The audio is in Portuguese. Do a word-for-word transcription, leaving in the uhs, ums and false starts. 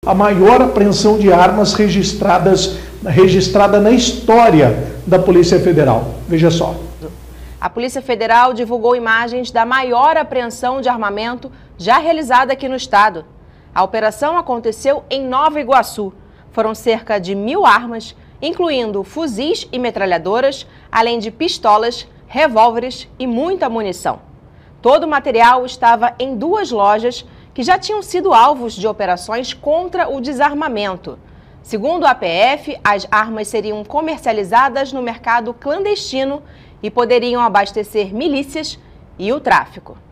a maior apreensão de armas registradas, registrada na história da Polícia Federal. Veja só. A Polícia Federal divulgou imagens da maior apreensão de armamento já realizada aqui no estado. A operação aconteceu em Nova Iguaçu. Foram cerca de mil armas, incluindo fuzis e metralhadoras, além de pistolas, revólveres e muita munição. Todo o material estava em duas lojas que já tinham sido alvos de operações contra o desarmamento. Segundo a P F, as armas seriam comercializadas no mercado clandestino e poderiam abastecer milícias e o tráfico.